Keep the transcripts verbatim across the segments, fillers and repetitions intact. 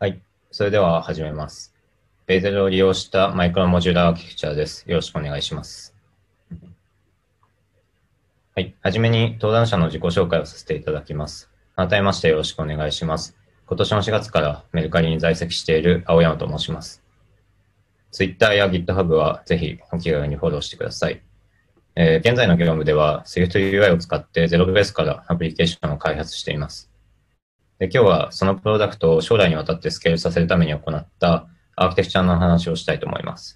はい。それでは始めます。ベーゼルを利用したマイクロモジュラーアーキテクチャです。よろしくお願いします。はい。はじめに登壇者の自己紹介をさせていただきます。改めましてよろしくお願いします。今年のしがつからメルカリに在籍している青山と申します。Twitter や GitHub はぜひお気軽にフォローしてください。えー、現在の業務では SwiftUI を使ってゼロベースからアプリケーションを開発しています。で、今日はそのプロダクトを将来にわたってスケールさせるために行ったアーキテクチャの話をしたいと思います。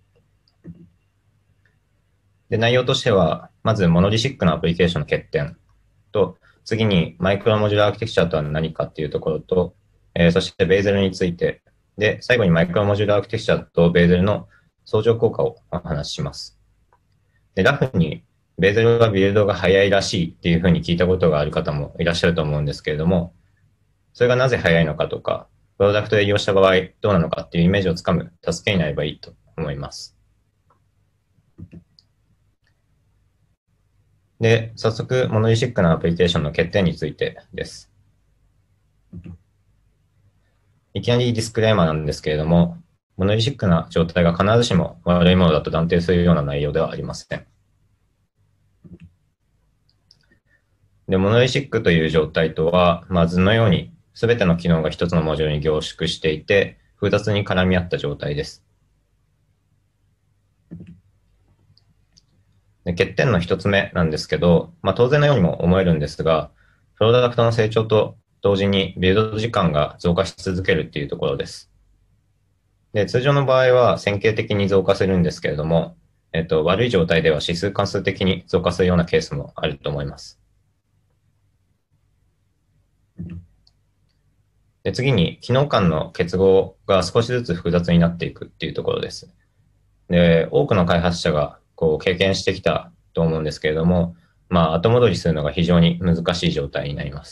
で、内容としては、まずモノリシックなアプリケーションの欠点と、次にマイクロモジュラーアーキテクチャとは何かっていうところと、えー、そしてベーゼルについて、で、最後にマイクロモジュラーアーキテクチャとベーゼルの相乗効果をお話しします。で、ラフにベーゼルはビルドが早いらしいっていうふうに聞いたことがある方もいらっしゃると思うんですけれども、それがなぜ早いのかとか、プロダクトで利用した場合どうなのかっていうイメージをつかむ助けになればいいと思います。で、早速、モノリシックなアプリケーションの欠点についてです。いきなりディスクレーマーなんですけれども、モノリシックな状態が必ずしも悪いものだと断定するような内容ではありません。で、モノリシックという状態とは、まあ、図のように全ての機能が一つのモジュールに凝縮していて、複雑に絡み合った状態です。で、欠点の一つ目なんですけど、まあ、当然のようにも思えるんですが、プロダクトの成長と同時にビルド時間が増加し続けるっていうところです。で、通常の場合は線形的に増加するんですけれども、えっと、悪い状態では指数関数的に増加するようなケースもあると思います。で、次に、機能間の結合が少しずつ複雑になっていくっていうところです。で、多くの開発者がこう経験してきたと思うんですけれども、まあ、後戻りするのが非常に難しい状態になります。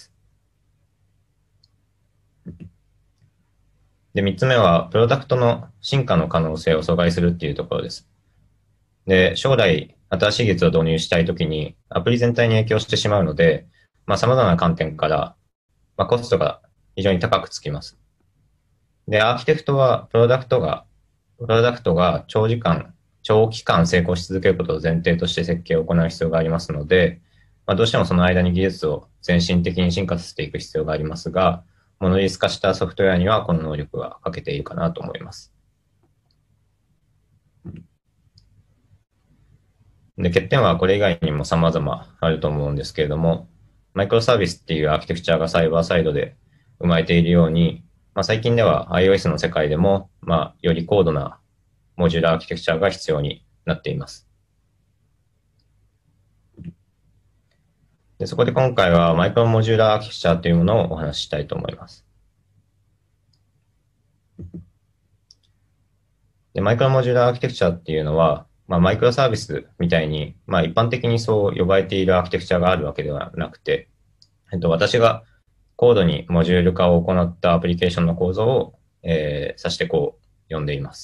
で、三つ目は、プロダクトの進化の可能性を阻害するっていうところです。で、将来、新しい技術を導入したいときに、アプリ全体に影響してしまうので、まあ、様々な観点から、まあ、コストが非常に高くつきます。で、アーキテクトは、プロダクトが、プロダクトが長時間、長期間成功し続けることを前提として設計を行う必要がありますので、まあ、どうしてもその間に技術を先進的に進化させていく必要がありますが、モノリス化したソフトウェアにはこの能力が欠けているかなと思います。で、欠点はこれ以外にも様々あると思うんですけれども、マイクロサービスっていうアーキテクチャがサイバーサイドで生まれているように、まあ、最近では iOS の世界でも、まあ、より高度なモジュラーアーキテクチャが必要になっています。で、そこで今回はマイクロモジュラーアーキテクチャというものをお話ししたいと思います。で、マイクロモジュラーアーキテクチャっていうのは、まあ、マイクロサービスみたいに、まあ、一般的にそう呼ばれているアーキテクチャがあるわけではなくて、えっと、私がコードにモジュール化を行ったアプリケーションの構造を、えー、指してこう呼んでいます。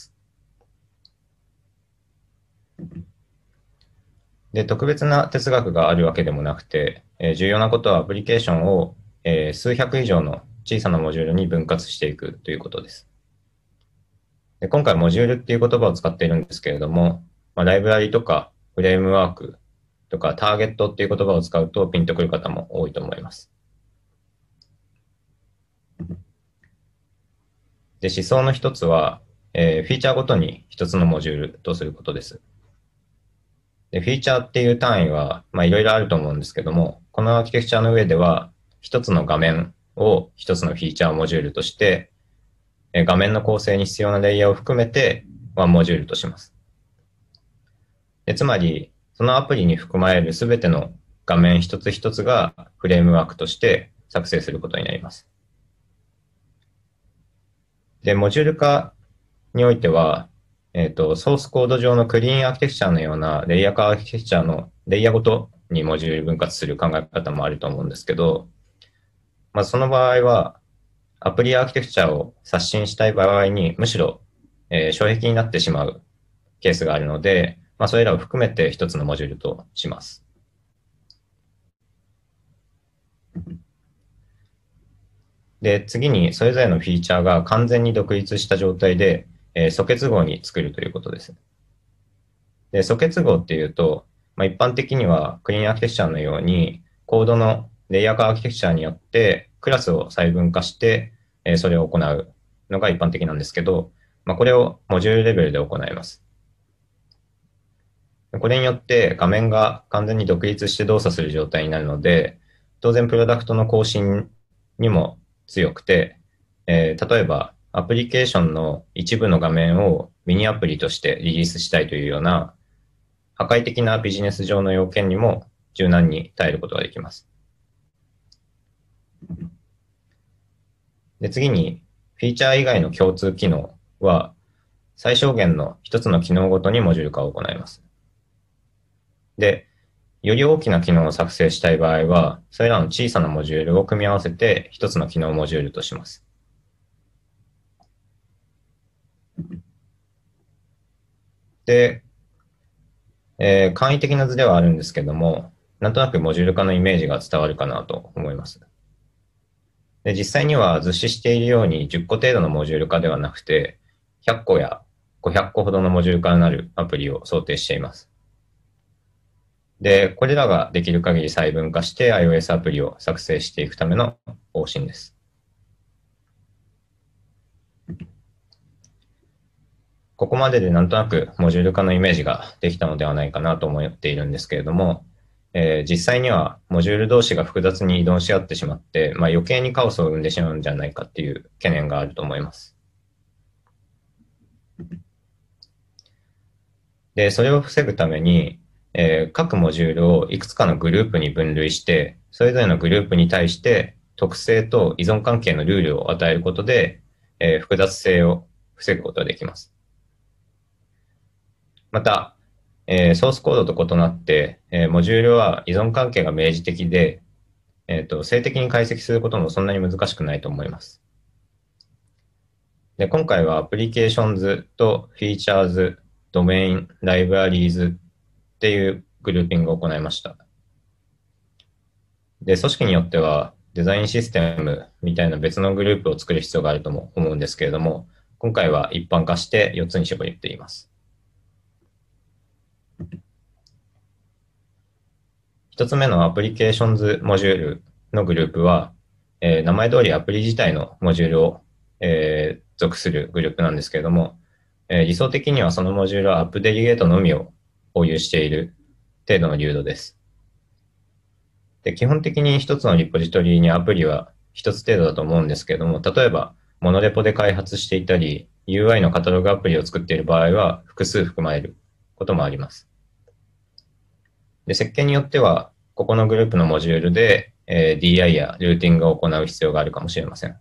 で、特別な哲学があるわけでもなくて、えー、重要なことはアプリケーションを、えー、数百以上の小さなモジュールに分割していくということです。で、今回モジュールっていう言葉を使っているんですけれども、まあ、ライブラリとかフレームワークとかターゲットっていう言葉を使うとピンとくる方も多いと思います。で、思想の一つは、えー、フィーチャーごとに一つのモジュールとすることです。で、フィーチャーっていう単位は、まあ、いろいろあると思うんですけども、このアーキテクチャの上では、一つの画面を一つのフィーチャーモジュールとして、えー画面の構成に必要なレイヤーを含めて、ワンモジュールとします。で、つまり、そのアプリに含まれるすべての画面一つ一つがフレームワークとして作成することになります。で、モジュール化においては、えっと、ソースコード上のクリーンアーキテクチャのようなレイヤー化アーキテクチャのレイヤーごとにモジュール分割する考え方もあると思うんですけど、まあ、その場合は、アプリアーキテクチャを刷新したい場合に、むしろ、えー障壁になってしまうケースがあるので、まあ、それらを含めて一つのモジュールとします。 で、次にそれぞれのフィーチャーが完全に独立した状態で、えー素結合に作るということです。で、素結合っていうと、まあ、一般的にはクリーンアーキテクチャのように、コードのレイヤー化アーキテクチャによってクラスを細分化して、えーそれを行うのが一般的なんですけど、まあ、これをモジュールレベルで行います。これによって画面が完全に独立して動作する状態になるので、当然プロダクトの更新にも強くて、えー例えばアプリケーションの一部の画面をミニアプリとしてリリースしたいというような破壊的なビジネス上の要件にも柔軟に耐えることができます。で、次にフィーチャー以外の共通機能は最小限の一つの機能ごとにモジュール化を行います。で、より大きな機能を作成したい場合は、それらの小さなモジュールを組み合わせて一つの機能モジュールとします。で、えー簡易的な図ではあるんですけども、なんとなくモジュール化のイメージが伝わるかなと思います。で、実際には図示しているようにじゅっこ程度のモジュール化ではなくて、ひゃっこやごひゃっこほどのモジュール化になるアプリを想定しています。で、これらができる限り細分化して iOS アプリを作成していくための方針です。ここまででなんとなくモジュール化のイメージができたのではないかなと思っているんですけれども、えー実際にはモジュール同士が複雑に移動し合ってしまって、まあ、余計にカオスを生んでしまうんじゃないかっていう懸念があると思います。で、それを防ぐために、えー各モジュールをいくつかのグループに分類して、それぞれのグループに対して特性と依存関係のルールを与えることで、えー複雑性を防ぐことができます。また、えーソースコードと異なって、えーモジュールは依存関係が明示的で、えっと、静的に解析することもそんなに難しくないと思います。で、今回はアプリケーションズとフィーチャーズ、ドメイン、ライブラリーズっていうグルーピングを行いました。で、組織によってはデザインシステムみたいな別のグループを作る必要があるとも思うんですけれども、今回は一般化してよっつに絞っています。一つ目のアプリケーションズモジュールのグループは、えー名前通りアプリ自体のモジュールを、えー属するグループなんですけれども、えー理想的にはそのモジュールはアップデリゲートのみを保有している程度の流度です。で、基本的に一つのリポジトリにアプリは一つ程度だと思うんですけれども、例えばモノレポで開発していたり、ユーアイ のカタログアプリを作っている場合は複数含まれることもあります。で、設計によっては、ここのグループのモジュールで、えー ディーアイ やルーティングを行う必要があるかもしれません。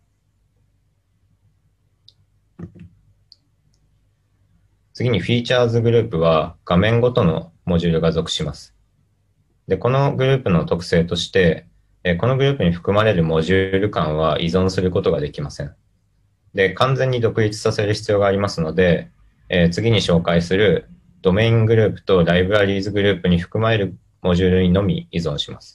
次にフィーチャーズグループは画面ごとのモジュールが属します。で、このグループの特性として、えーこのグループに含まれるモジュール間は依存することができません。で、完全に独立させる必要がありますので、えー次に紹介するドメイングループとライブラリーズグループに含まれるモジュールにのみ依存します。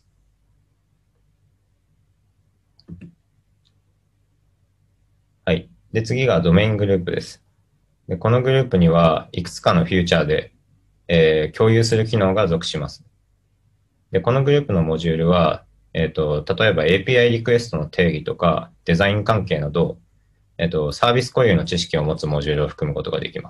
はい。で、次がドメイングループです。で、このグループにはいくつかのフューチャーで、えー共有する機能が属します。で、このグループのモジュールは、えっと、例えば エーピーアイ リクエストの定義とかデザイン関係など、えっと、サービス固有の知識を持つモジュールを含むことができます。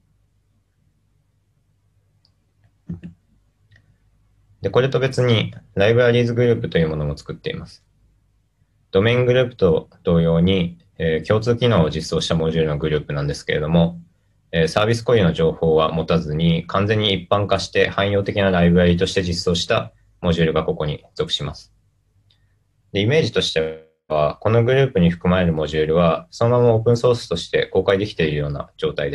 で、これと別にライブラリーズグループというものも作っています。ドメイングループと同様に、えー共通機能を実装したモジュールのグループなんですけれども、えーサービス固有の情報は持たずに完全に一般化して汎用的なライブラリとして実装したモジュールがここに属します。で、イメージとしては、このグループに含まれるモジュールはそのままオープンソースとして公開できているような状態です。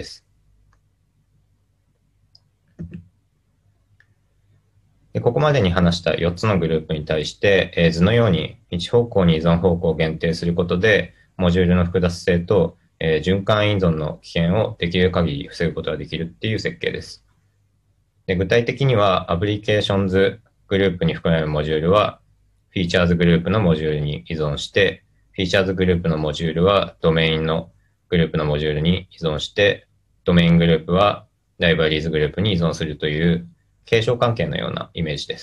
で、ここまでに話したよっつのグループに対して、えー図のように一方向に依存方向を限定することで、モジュールの複雑性と、えー循環依存の危険をできる限り防ぐことができるっていう設計です。で、具体的には、アプリケーションズグループに含まれるモジュールは、フィーチャーズグループのモジュールに依存して、 フィーチャーズグループのモジュールはドメインのグループのモジュールに依存して、ドメイングループはライブラリーズグループに依存するという継承関係のようなイメージです。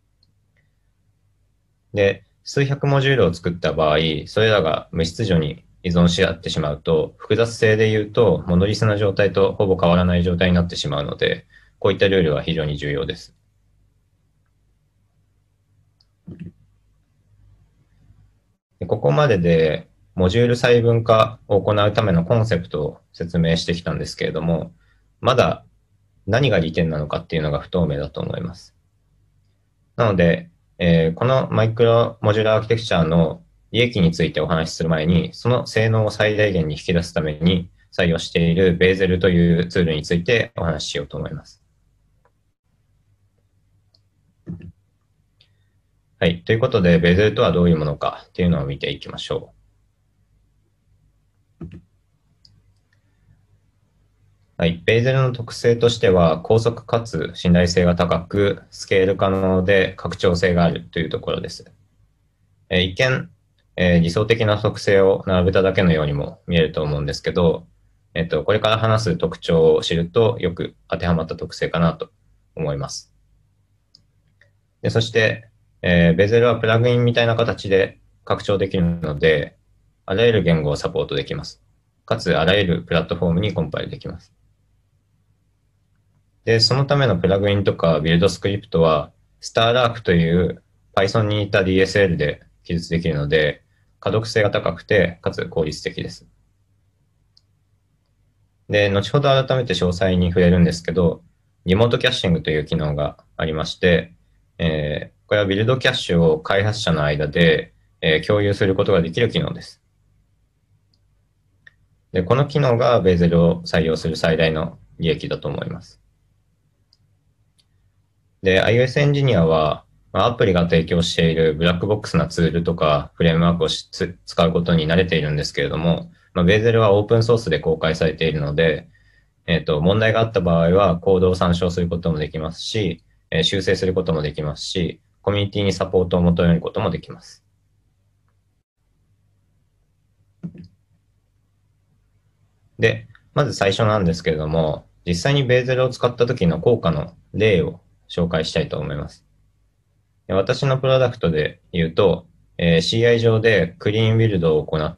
で、数百モジュールを作った場合、それらが無秩序に依存し合ってしまうと、複雑性で言うと、モノリスな状態とほぼ変わらない状態になってしまうので、こういったルールは非常に重要です。でここまでで、モジュール細分化を行うためのコンセプトを説明してきたんですけれども、まだ何が利点なのかっていうのが不透明だと思います。なので、えーこのマイクロモジュラーアーキテクチャの利益についてお話しする前に、その性能を最大限に引き出すために採用しているベーゼルというツールについてお話ししようと思います。はい。ということで、ベーゼルとはどういうものかっていうのを見ていきましょう。はい。ベーゼルの特性としては、高速かつ信頼性が高く、スケール可能で拡張性があるというところです。えー一見、えー理想的な特性を並べただけのようにも見えると思うんですけど、えっと、これから話す特徴を知るとよく当てはまった特性かなと思います。で、そして、えー、ベゼルはプラグインみたいな形で拡張できるので、あらゆる言語をサポートできます。かつ、あらゆるプラットフォームにコンパイルできます。で、そのためのプラグインとかビルドスクリプトは、スターラークという Python に似た ディーエスエル で記述できるので、可読性が高くて、かつ効率的です。で、後ほど改めて詳細に触れるんですけど、リモートキャッシングという機能がありまして、えーこれはビルドキャッシュを開発者の間で、えー共有することができる機能です。で、この機能がベーゼルを採用する最大の利益だと思います。で、iOS エンジニアは、まあアプリが提供しているブラックボックスなツールとかフレームワークをしつ使うことに慣れているんですけれども、まあ、ベーゼルはオープンソースで公開されているので、えっと、問題があった場合はコードを参照することもできますし、えー修正することもできますし、コミュニティにサポートを求めることもできます。で、まず最初なんですけれども、実際にベーゼルを使った時の効果の例を紹介したいと思います。で私のプロダクトで言うと、えー シーアイ 上でクリーンビルドを行って、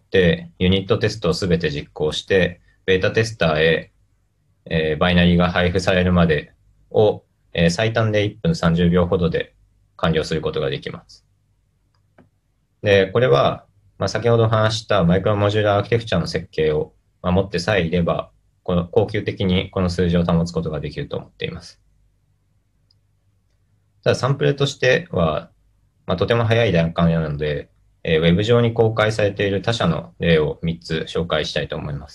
ユニットテストをすべて実行して、ベータテスターへ、えーバイナリーが配布されるまでを、えー最短でいっぷんさんじゅうびょうほどで完了することができます。で、これは、まあ、先ほど話したマイクロモジュラーアーキテクチャの設計を守ってさえいれば、この恒久的にこの数字を保つことができると思っています。ただサンプルとしては、まあ、とても早い段階なので、えーウェブ上に公開されている他社の例をみっつ紹介したいと思います。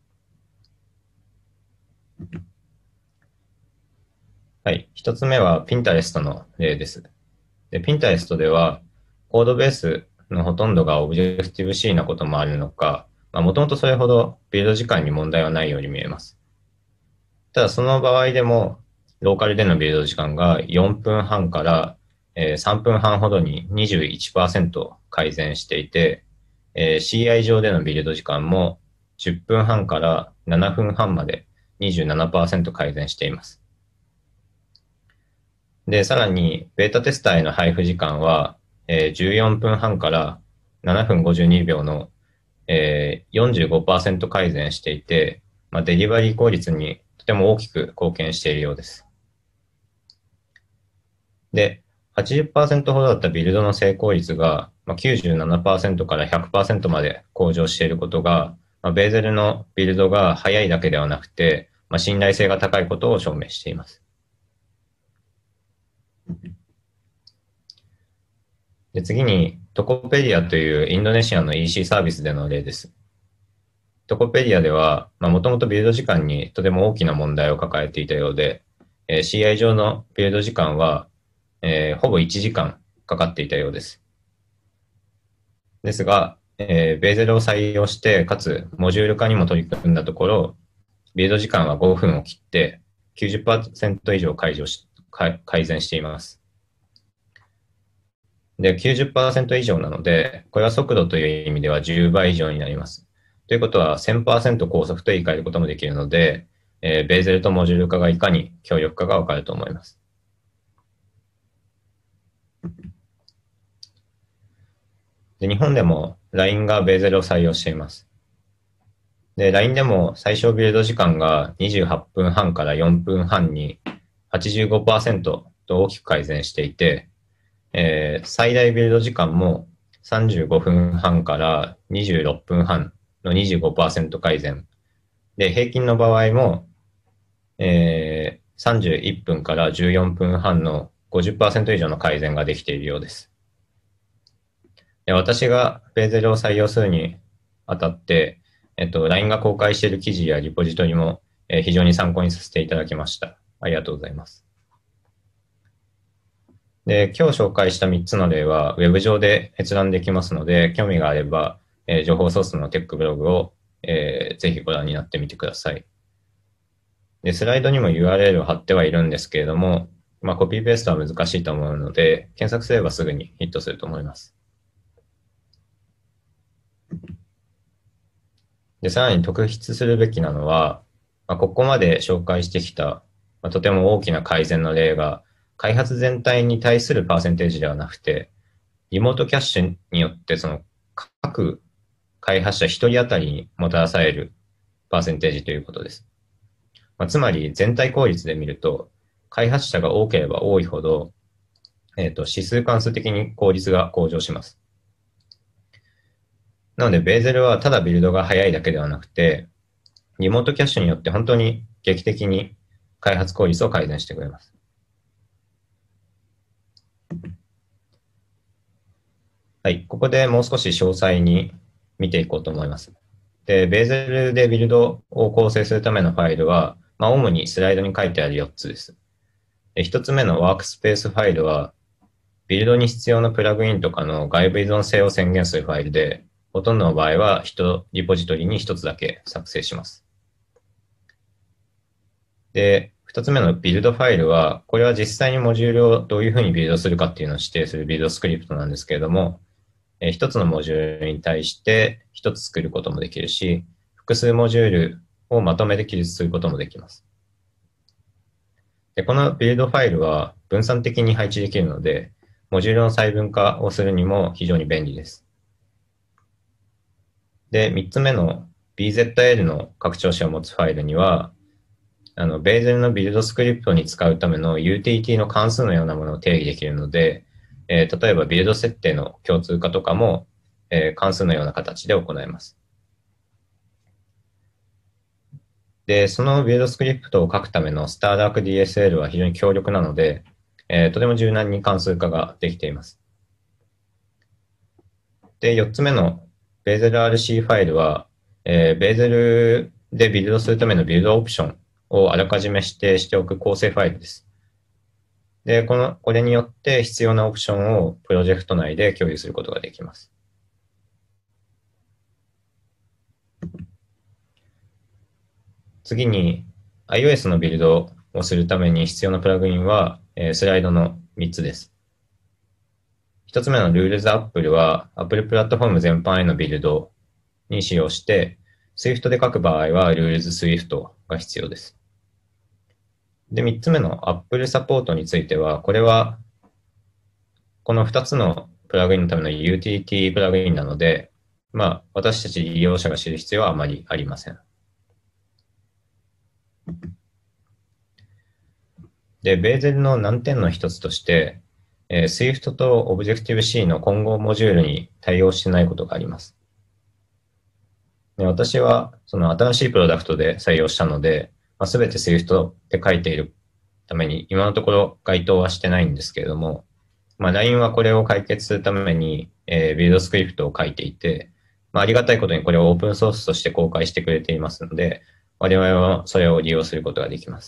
はい。ひとつめは Pinterest の例です。で、Pinterest では、コードベースのほとんどが Objective-C なこともあるのか、もともとそれほどビルド時間に問題はないように見えます。ただその場合でも、ローカルでのビルド時間がよんぷんはんからえーさんぷんはんほどににじゅういちパーセント改善していて、えー シーアイ 上でのビルド時間もじゅっぷんはんからななふんはんまでにじゅうななパーセント改善しています。で、さらに、ベータテスターへの配布時間は、えーじゅうよんぷんはんからななふんごじゅうにびょうの、えーよんじゅうごパーセント改善していて、まあ、デリバリー効率にとても大きく貢献しているようです。で、はちじゅっパーセントほどだったビルドの成功率が、まあ、きゅうじゅうななパーセントからひゃくパーセントまで向上していることが、まあ、ベーゼルのビルドが速いだけではなくて、まあ、信頼性が高いことを証明しています。で次に、トコペディアというインドネシアの イーシー サービスでの例です。トコペディアでは、もともとビルド時間にとても大きな問題を抱えていたようで、えー シーアイ 上のビルド時間は、えーほぼいちじかんかかっていたようです。ですが、えーベーゼルを採用して、かつモジュール化にも取り組んだところ、ビルド時間はごふんを切ってきゅうじゅっパーセント以上解除し改改善しています。 で、きゅうじゅっパーセント以上なので、これは速度という意味ではじゅうばい以上になります。ということは、せんパーセント 高速と言い換えることもできるので、えーベーゼルとモジュール化がいかに強力かがわかると思います。で、日本でも ライン がベーゼルを採用しています。で、ライン でも最小ビルド時間がにじゅうはっぷんはんからよんぷんはんに はちじゅうごパーセント と大きく改善していて、えー最大ビルド時間もさんじゅうごふんはんからにじゅうろっぷんはんの にじゅうごパーセント 改善。で、平均の場合も、えーさんじゅういっぷんからじゅうよんぷんはんのごじゅっパーセント以上の改善ができているようです。で、私がベーゼルを採用するにあたって、えっと、ライン が公開している記事やリポジトリも、えー非常に参考にさせていただきました。ありがとうございます。で、今日紹介したみっつの例は、ウェブ上で閲覧できますので、興味があれば、えー情報ソースのテックブログを、えーぜひご覧になってみてください。で、スライドにも ユーアールエル を貼ってはいるんですけれども、まあ、コピーペーストは難しいと思うので、検索すればすぐにヒットすると思います。で、さらに特筆するべきなのは、まあ、ここまで紹介してきた、まあ、とても大きな改善の例が、開発全体に対するパーセンテージではなくて、リモートキャッシュによってその各開発者一人当たりにもたらされるパーセンテージということです。まあ、つまり全体効率で見ると、開発者が多ければ多いほど、えっと、指数関数的に効率が向上します。なので、ベーゼルはただビルドが早いだけではなくて、リモートキャッシュによって本当に劇的に開発効率を改善してくれます。はい、ここでもう少し詳細に見ていこうと思います。で、ベーゼルでビルドを構成するためのファイルは、まあ、主にスライドに書いてあるよっつです。で、ひとつめのワークスペースファイルは、ビルドに必要なプラグインとかの外部依存性を宣言するファイルで、ほとんどの場合はひとリポジトリにひとつだけ作成します。で、ふたつめのビルドファイルは、これは実際にモジュールをどういうふうにビルドするかっていうのを指定するビルドスクリプトなんですけれども、えー一つのモジュールに対して一つ作ることもできるし、複数モジュールをまとめて記述することもできます。で、このビルドファイルは分散的に配置できるので、モジュールの細分化をするにも非常に便利です。で、みっつめの ビーゼットエル の拡張子を持つファイルには、あの、ベーゼルのビルドスクリプトに使うためのユーティリティの関数のようなものを定義できるので、えー例えばビルド設定の共通化とかも、えー関数のような形で行えます。で、そのビルドスクリプトを書くための スターダークディーエスエル は非常に強力なので、えーとても柔軟に関数化ができています。で、よっつめのベーゼル アールシー ファイルは、えー、ベーゼルでビルドするためのビルドオプションをあらかじめ指定しておく構成ファイルです。で、この、これによって必要なオプションをプロジェクト内で共有することができます。次に、iOS のビルドをするために必要なプラグインは、えースライドのみっつです。ひとつめの Rules Apple は Apple プラットフォーム全般へのビルドに使用して、Swift で書く場合は Rules Swift が必要です。で、みっつめの Apple サポートについては、これはこのふたつのプラグインのためのユーティリティプラグインなので、まあ、私たち利用者が知る必要はあまりありません。で、ベーゼルの難点の一つとして、えー Swift と Objective-C の混合モジュールに対応してないことがあります。で、私はその新しいプロダクトで採用したので、まあ、全て Swift で書いているために、今のところ該当はしてないんですけれども、まあ、ライン はこれを解決するために、えービルドスクリプトを書いていて、まあ、ありがたいことにこれをオープンソースとして公開してくれていますので、我々はそれを利用することができます。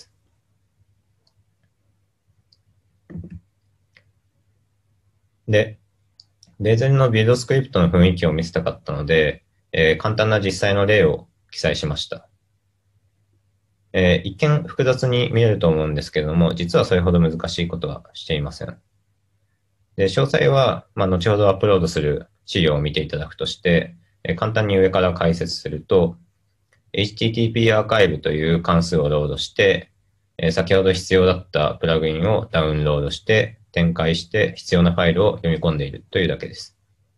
で、ベーゼルのビルドスクリプトの雰囲気を見せたかったので、えー簡単な実際の例を記載しました。えー一見複雑に見えると思うんですけれども、実はそれほど難しいことはしていません。 で、詳細は、まあ、後ほどアップロードする資料を見ていただくとして、え簡単に上から解説すると、エイチティーティーピー アーカイブという関数をロードして、え先ほど必要だったプラグインをダウンロードして、展開して必要なファイルを読み込んでいるというだけです。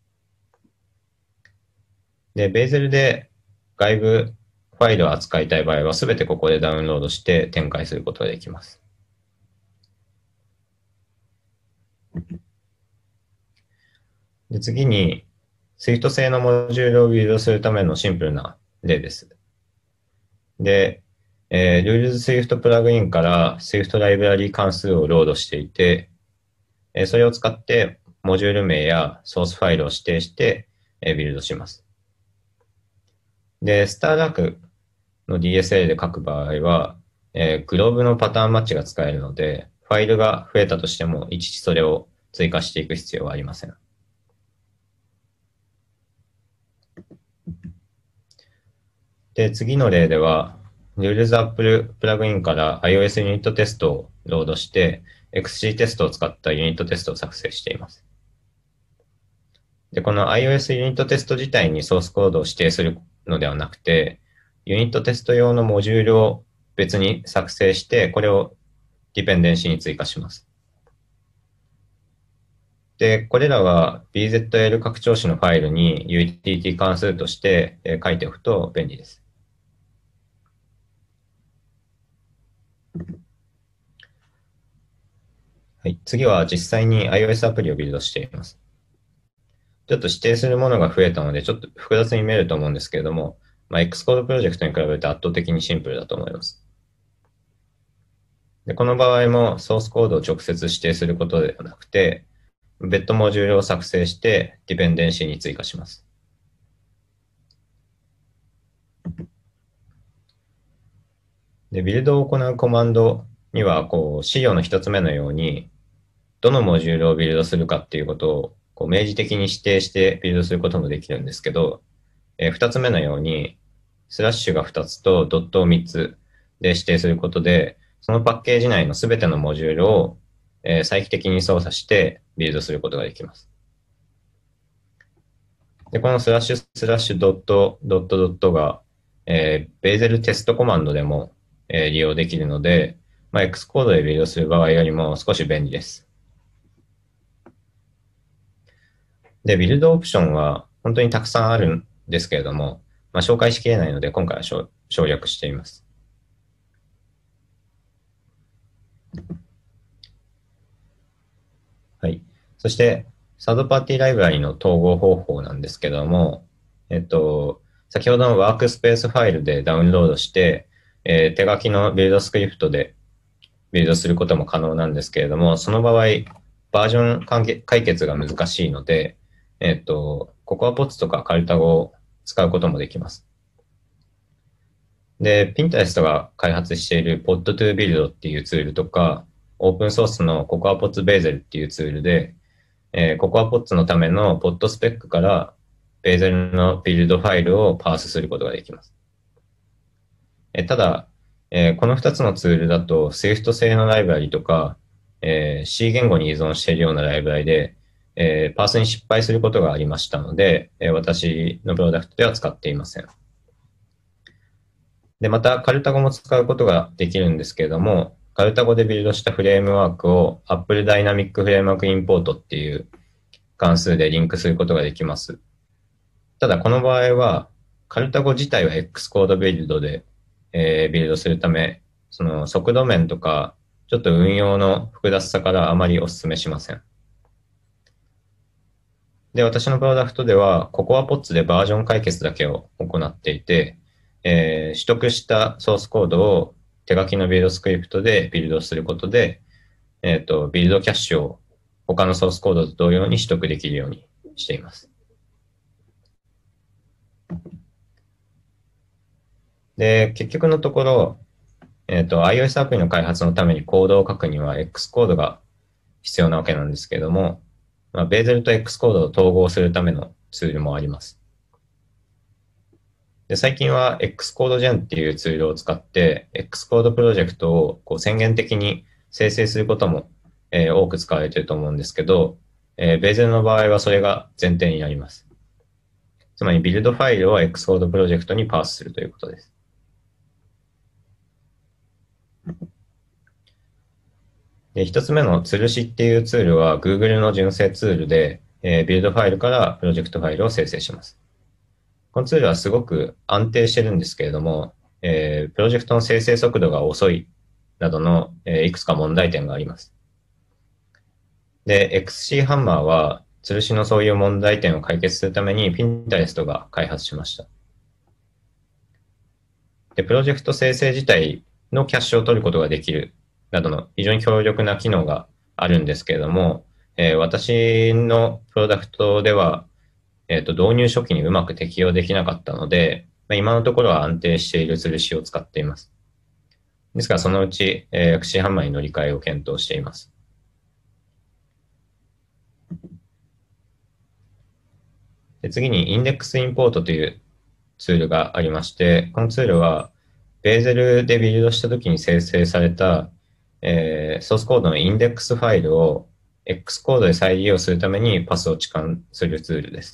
で、ベーゼルで外部ファイルを扱いたい場合は、すべてここでダウンロードして展開することができます。で次に、Swift 製のモジュールをビルドするためのシンプルな例です。で、えー、Rules Swift プラグインから Swift ライブラリ関数をロードしていて、えー、それを使ってモジュール名やソースファイルを指定して、えー、ビルドします。で、スターラークの ディーエスエル で書く場合は、えー、グローブのパターンマッチが使えるので、ファイルが増えたとしても、いちいちそれを追加していく必要はありません。で、次の例では、RulesApple プラグインから iOS ユニットテストをロードして、エックスシー テストを使ったユニットテストを作成しています。で、この iOS ユニットテスト自体にソースコードを指定するのではなくて、ユニットテスト用のモジュールを別に作成して、これをディペンデンシに追加します。で、これらは ビーゼットエル 拡張子のファイルに ユーティリティ 関数として書いておくと便利です。はい、次は実際に iOS アプリをビルドしています。ちょっと指定するものが増えたので、ちょっと複雑に見えると思うんですけれども、まあ、Xcode プロジェクトに比べて圧倒的にシンプルだと思います。で、この場合もソースコードを直接指定することではなくて、別途モジュールを作成してディペンデンシーに追加します。で、ビルドを行うコマンドには、こう、資料の一つ目のように、どのモジュールをビルドするかっていうことを、こう、明示的に指定してビルドすることもできるんですけど、えー、二つ目のように、スラッシュが二つとドットを三つで指定することで、そのパッケージ内のすべてのモジュールを、えー、再帰的に操作してビルドすることができます。で、このスラッシュスラッシュドットドットドットが、えー、ベーゼルテストコマンドでも、えー、利用できるので、まあ、X コードでビルドする場合よりも少し便利です。で、ビルドオプションは本当にたくさんあるんですけれども、まあ、紹介しきれないので今回は省省略しています。はい。そして、サードパーティーライブラリの統合方法なんですけども、えっと、先ほどのワークスペースファイルでダウンロードして、えー手書きのビルドスクリプトでビルドすることも可能なんですけれども、その場合、バージョン関係解決が難しいので、えっと、ココアポッツとかカルタゴを使うこともできます。で、Pinterest が開発している Pod2Build っていうツールとか、オープンソースの CocoaPods Bazel っていうツールで、えー、CocoaPods のための Pod スペックから Bazel のビルドファイルをパースすることができます。えー、ただ、えー、このふたつのツールだと Swift 製のライブラリとか、えー、C 言語に依存しているようなライブラリで、えー、パースに失敗することがありましたので、えー、私のプロダクトでは使っていません。で、また、カルタゴも使うことができるんですけれども、カルタゴでビルドしたフレームワークを Apple Dynamic Framework Import っていう関数でリンクすることができます。ただ、この場合は、カルタゴ自体は Xcode ビルドで、えー、ビルドするため、その速度面とか、ちょっと運用の複雑さからあまりお勧めしません。で、私のプロダクトでは、CocoaPods でバージョン解決だけを行っていて、えー、取得したソースコードを手書きのビルドスクリプトでビルドすることで、えっと、ビルドキャッシュを他のソースコードと同様に取得できるようにしています。で、結局のところ、えっと、iOS アプリの開発のためにコードを書くには X コードが必要なわけなんですけれども、まあ、ベーゼルと X コードを統合するためのツールもあります。で、最近は Xcode Gen っていうツールを使って Xcode プロジェクトをこう宣言的に生成することも、えー多く使われていると思うんですけど、 えー、ベーゼルの場合はそれが前提になります。つまり、ビルドファイルを Xcode プロジェクトにパースするということです。で、一つ目のつるしっていうツールは Google の純正ツールで、えー、ビルドファイルからプロジェクトファイルを生成します。このツールはすごく安定してるんですけれども、えー、プロジェクトの生成速度が遅いなどの、えー、いくつか問題点があります。で、エックスシー ハンマーは、吊るしのそういう問題点を解決するために Pinterest が開発しました。で、プロジェクト生成自体のキャッシュを取ることができるなどの非常に強力な機能があるんですけれども、えー、私のプロダクトでは、えっと、導入初期にうまく適用できなかったので、まあ、今のところは安定している吊るしを使っています。ですから、そのうち、えー、エックスシー ハンマーに乗り換えを検討しています。で次に、インデックスインポートというツールがありまして、このツールは、ベーゼルでビルドしたときに生成された、えー、ソースコードのインデックスファイルを X コードで再利用するためにパスを置換するツールです。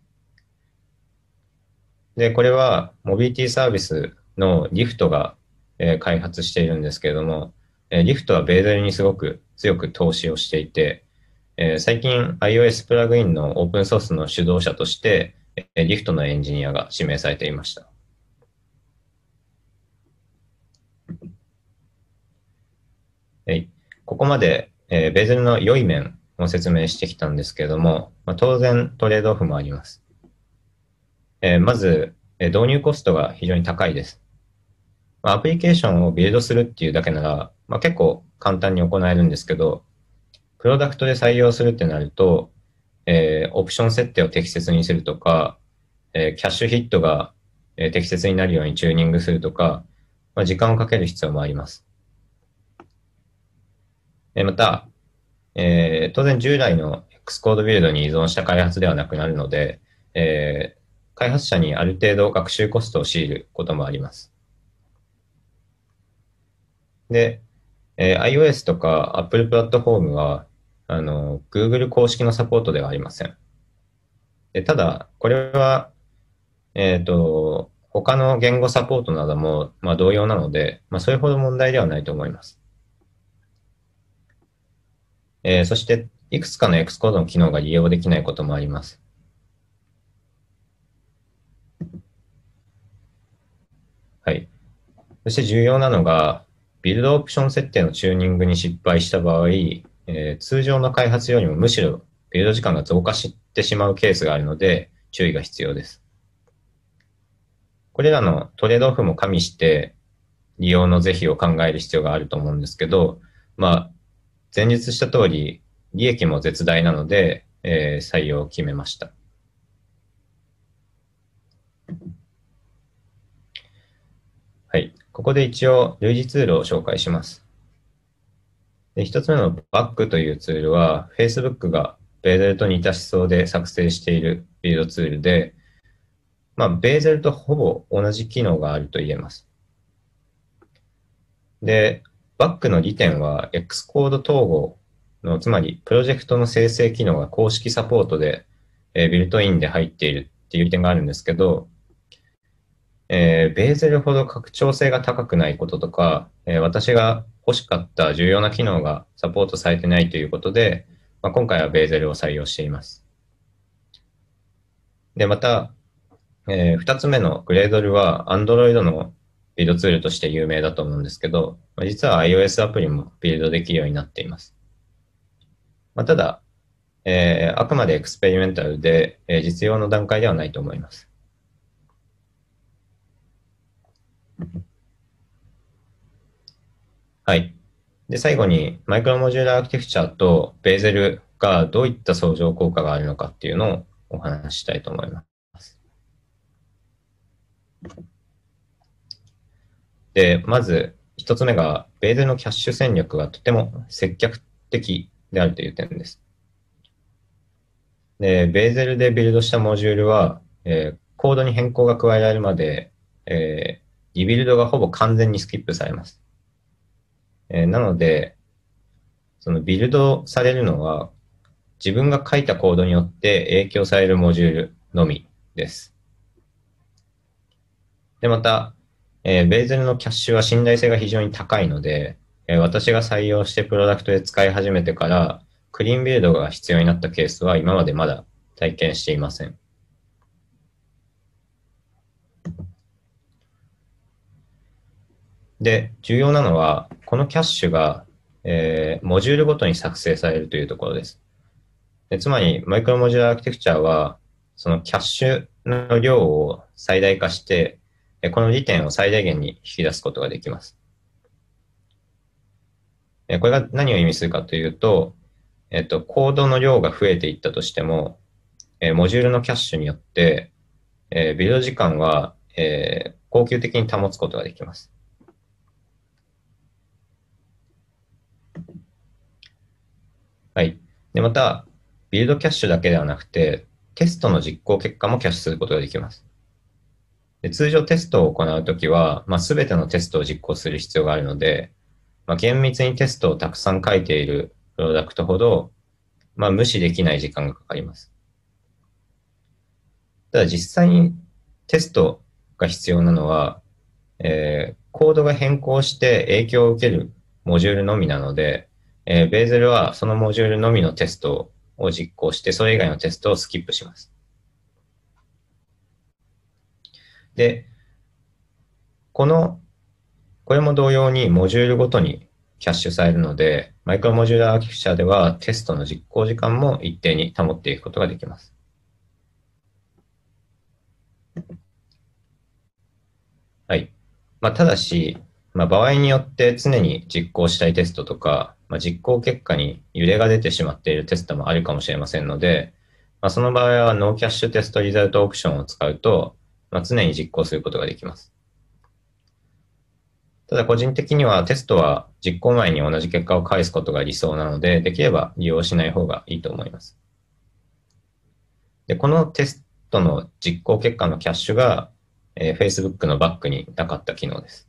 で、これは、モビリティサービスのリフトが、えー開発しているんですけれども、えーリフトはベーゼルにすごく強く投資をしていて、えー最近 iOS プラグインのオープンソースの主導者として、えーリフトのエンジニアが指名されていました。はい、ここまで、えーベーゼルの良い面を説明してきたんですけれども、まあ、当然トレードオフもあります。えーまず、えー導入コストが非常に高いです。まあ、アプリケーションをビルドするっていうだけなら、まあ、結構簡単に行えるんですけど、プロダクトで採用するってなると、えーオプション設定を適切にするとか、えーキャッシュヒットが、えー適切になるようにチューニングするとか、まあ、時間をかける必要もあります。えーまた、えー当然従来の Xcode ビルドに依存した開発ではなくなるので、えー開発者にある程度学習コストを強いることもあります。で、えー iOS とか Apple プラットフォームは、あの、Google 公式のサポートではありません。でただ、これは、えっと、他の言語サポートなども、まあ、同様なので、まあ、それほど問題ではないと思います。えーそして、いくつかの Xcode の機能が利用できないこともあります。はい。そして重要なのが、ビルドオプション設定のチューニングに失敗した場合、えー通常の開発よりもむしろビルド時間が増加してしまうケースがあるので、注意が必要です。これらのトレードオフも加味して、利用の是非を考える必要があると思うんですけど、まあ、前述した通り、利益も絶大なので、えー採用を決めました。はい。ここで一応、類似ツールを紹介します。で、一つ目のバックというツールは、Facebook がベーゼルと似た思想で作成しているビルドツールで、まあ、ベーゼルとほぼ同じ機能があると言えます。で、バックの利点は Xcode 統合の、つまりプロジェクトの生成機能が公式サポートで、えービルトインで入っているっていう利点があるんですけど、えーベーゼルほど拡張性が高くないこととか、えー私が欲しかった重要な機能がサポートされてないということで、まあ、今回はベーゼルを採用しています。で、また、えー、二つ目のグレードルは Android のビルドツールとして有名だと思うんですけど、まあ、実は iOS アプリもビルドできるようになっています。まあ、ただ、えーあくまでエクスペリメンタルで、えー実用の段階ではないと思います。はい。で、最後に、マイクロモジューラーアーキテクチャとベーゼルがどういった相乗効果があるのかっていうのをお話ししたいと思います。で、まず、一つ目が、ベーゼルのキャッシュ戦略がとても接客的であるという点です。で、ベーゼルでビルドしたモジュールは、えーコードに変更が加えられるまで、えーリビルドがほぼ完全にスキップされます。えーなので、そのビルドされるのは、 自分が書いたコードによって影響されるモジュールのみです。で、また、えー、ベーゼルのキャッシュは信頼性が非常に高いので、えー、私が採用してプロダクトで使い始めてから、クリーンビルドが必要になったケースは今までまだ体験していません。で、重要なのは、このキャッシュが、えー、モジュールごとに作成されるというところです。でつまり、マイクロモジュラーアーキテクチャは、そのキャッシュの量を最大化して、この利点を最大限に引き出すことができます。これが何を意味するかというと、えっと、コードの量が増えていったとしても、モジュールのキャッシュによって、ビルド時間は恒久的に保つことができます。はい。で、また、ビルドキャッシュだけではなくて、テストの実行結果もキャッシュすることができます。で通常テストを行うときは、まあ、全てのテストを実行する必要があるので、まあ、厳密にテストをたくさん書いているプロダクトほど、まあ、無視できない時間がかかります。ただ実際にテストが必要なのは、えー、コードが変更して影響を受けるモジュールのみなので、えー、ベーゼルはそのモジュールのみのテストを実行して、それ以外のテストをスキップします。で、この、これも同様にモジュールごとにキャッシュされるので、マイクロモジュールアーキテクチャではテストの実行時間も一定に保っていくことができます。はい。まあ、ただし、まあ、場合によって常に実行したいテストとか、まあ、実行結果に揺れが出てしまっているテストもあるかもしれませんので、まあ、その場合はノーキャッシュテストリザルトオプションを使うと、まあ、常に実行することができます。ただ個人的にはテストは実行前に同じ結果を返すことが理想なので、できれば利用しない方がいいと思います。で、このテストの実行結果のキャッシュが、えー、Facebook のバックになかった機能です。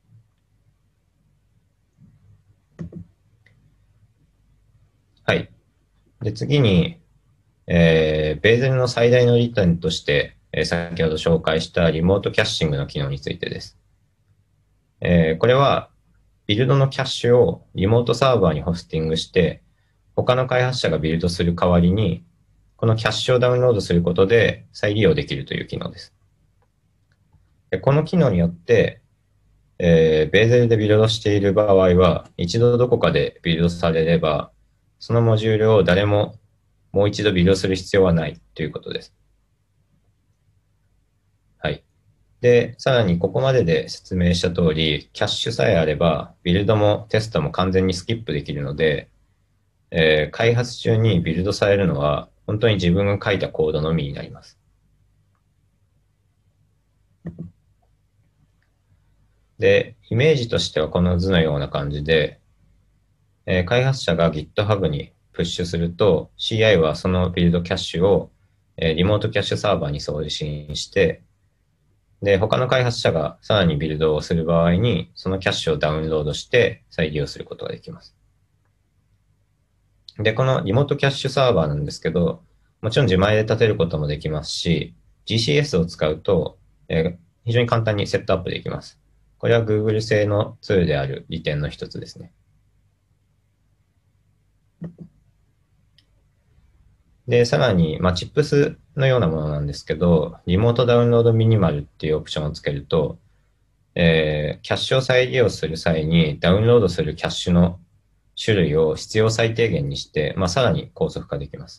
はい。で、次に、えー、ベーゼルの最大の利点として、えー、先ほど紹介したリモートキャッシングの機能についてです。えー、これは、ビルドのキャッシュをリモートサーバーにホスティングして、他の開発者がビルドする代わりに、このキャッシュをダウンロードすることで再利用できるという機能です。でこの機能によって、えー、ベーゼルでビルドしている場合は、一度どこかでビルドされれば、そのモジュールを誰ももう一度ビルドする必要はないということです。はい。で、さらにここまでで説明した通り、キャッシュさえあれば、ビルドもテストも完全にスキップできるので、えー、開発中にビルドされるのは、本当に自分が書いたコードのみになります。で、イメージとしてはこの図のような感じで、えー、開発者が GitHub にプッシュすると、シーアイ はそのビルドキャッシュを、えー、リモートキャッシュサーバーに送信して、で、他の開発者がさらにビルドをする場合に、そのキャッシュをダウンロードして再利用することができます。で、このリモートキャッシュサーバーなんですけど、もちろん自前で立てることもできますし、ジーシーエス を使うと、えー、非常に簡単にセットアップできます。これは Google 製のツールである利点の一つですね。で、さらに、まあ、チップスのようなものなんですけど、リモートダウンロードミニマルっていうオプションをつけると、えー、キャッシュを再利用する際にダウンロードするキャッシュの種類を必要最低限にして、まあ、さらに高速化できます。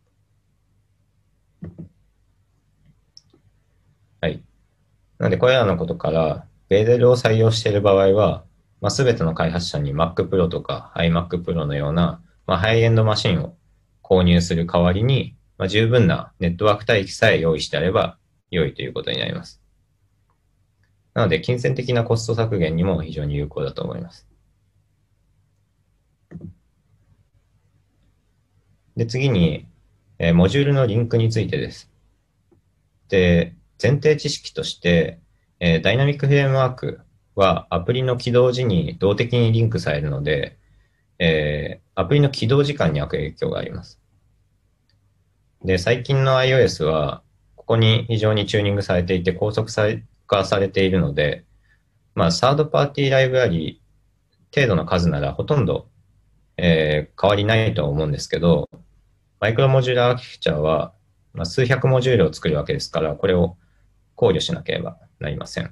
はい。なので、これらのことから、ベーゼルを採用している場合は、まあ、全ての開発者に Mac Pro とか iMac Pro のような、まあ、ハイエンドマシンを購入する代わりに、まあ、十分なネットワーク帯域さえ用意してあれば良いということになります。なので、金銭的なコスト削減にも非常に有効だと思います。で、次に、えーモジュールのリンクについてです。で、前提知識として、えーダイナミックフレームワークはアプリの起動時に動的にリンクされるので、えーアプリの起動時間に悪影響があります。 で、最近の iOS は、ここに非常にチューニングされていて、高速化されているので、まあ、サードパーティーライブラリ程度の数ならほとんど、えー変わりないとは思うんですけど、マイクロモジュラーアーキテクチャは、まあ、数百モジュールを作るわけですから、これを考慮しなければなりません。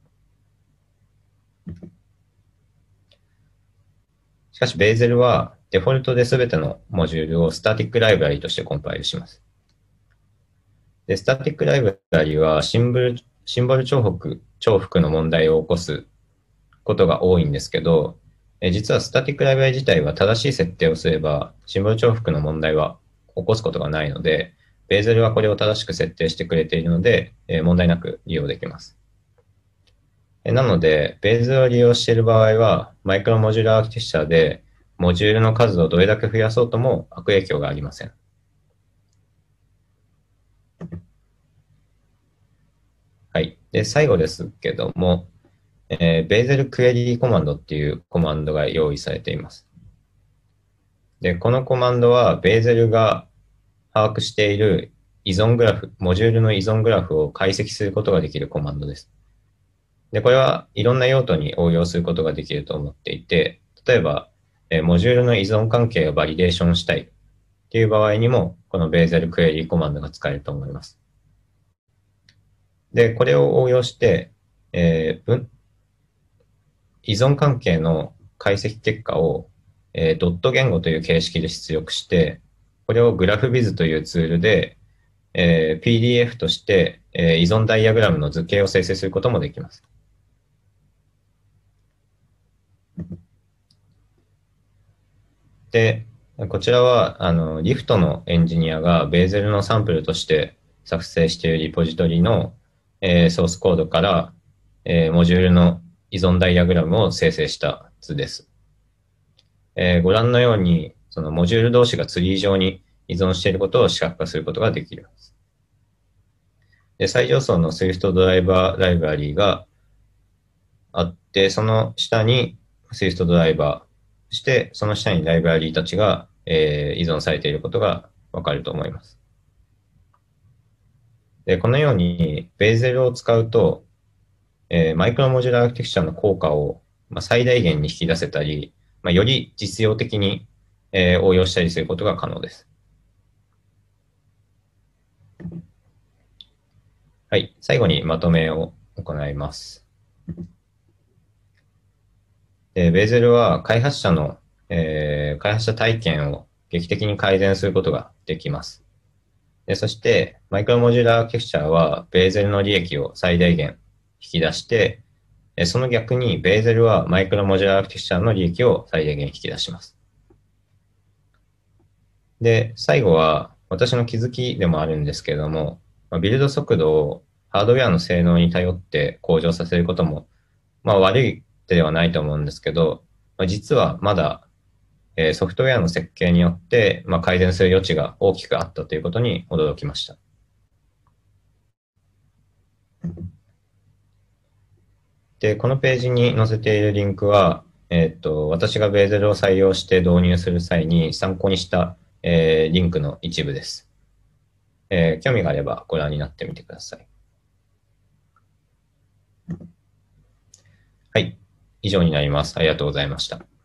しかし、ベーゼルはデフォルトで全てのモジュールをスタティックライブラリとしてコンパイルします。で、スタティックライブラリはシンボル、シンボル重複、重複の問題を起こすことが多いんですけど、え実はスタティックライブラリ自体は正しい設定をすれば、シンボル重複の問題は起こすことがないので、ベーゼルはこれを正しく設定してくれているので、え問題なく利用できます。えなので、ベーゼルを利用している場合は、マイクロモジュラーアーキテクチャで、モジュールの数をどれだけ増やそうとも悪影響がありません。はい。で、最後ですけども、えー、ベーゼルクエリーコマンドっていうコマンドが用意されています。で、このコマンドは、ベーゼルが把握している依存グラフ、モジュールの依存グラフを解析することができるコマンドです。で、これはいろんな用途に応用することができると思っていて、例えば、えーモジュールの依存関係をバリデーションしたいっていう場合にも、このベーゼルクエリーコマンドが使えると思います。で、これを応用して、えー依存関係の解析結果を、えードット言語という形式で出力して、これをグラフビズというツールで、えー ピーディーエフ として、えー依存ダイアグラムの図形を生成することもできます。で、こちらは、あの、リフトのエンジニアがベーゼルのサンプルとして作成しているリポジトリの、えーソースコードから、えーモジュールの依存ダイアグラムを生成した図です。えーご覧のように、そのモジュール同士がツリー上に依存していることを視覚化することができる。で、最上層の Swift ドライバーライブラリーがあって、その下に Swift ドライバー、そしてその下にライブラリーたちが、えー依存されていることがわかると思います。で、このように、ベーゼルを使うと、えーマイクロモジュラーアーキテクチャの効果を、まあ、最大限に引き出せたり、まあ、より実用的に、えー応用したりすることが可能です。はい。最後にまとめを行います。で、ベーゼルは開発者の、えー開発者体験を劇的に改善することができます。で、そして、マイクロモジュラーアーキテクチャは、ベーゼルの利益を最大限引き出して、えその逆に、ベーゼルはマイクロモジュラーアーキテクチャの利益を最大限引き出します。で、最後は、私の気づきでもあるんですけれども、まあビルド速度をハードウェアの性能に頼って向上させることも、まあ悪い手ではないと思うんですけど、まあ、実はまだ、えーソフトウェアの設計によって、まあ、改善する余地が大きくあったということに驚きました。で、このページに載せているリンクは、えーっと、私がベーゼルを採用して導入する際に参考にした、えーリンクの一部です。えー興味があればご覧になってみてください。はい。以上になります。ありがとうございました。